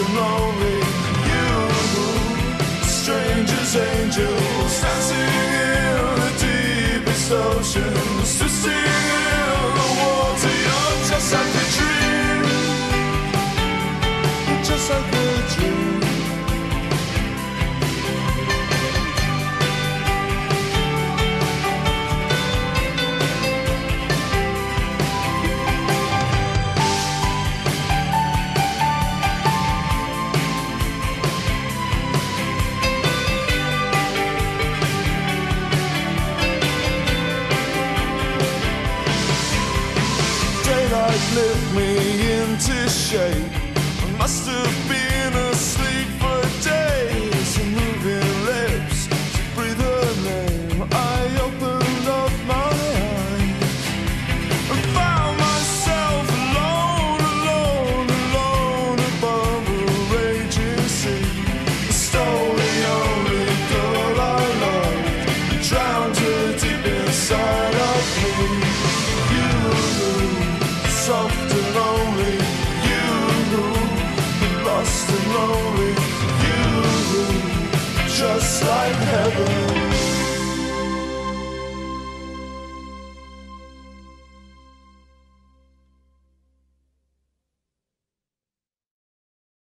and lonely. You, strangers, angels, dancing in the deepest oceans, twisting in the water. You're just like a dream, just like a dream. Lift me into shape. I must have been asleep for days. The moving lips to breathe her name. I opened up my eyes and found myself alone, alone, alone above a raging sea. I stole the only girl I loved and drowned her deep inside of me. You, soft and lonely, you, lost and lonely, you, just like heaven.